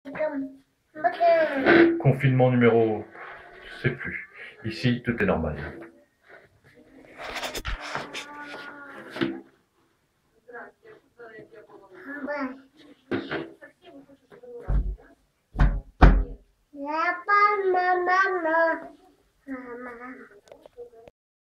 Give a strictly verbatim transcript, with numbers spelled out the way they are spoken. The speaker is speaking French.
Confinement numéro, je sais plus. Ici, tout est normal. Papa, mama, mama.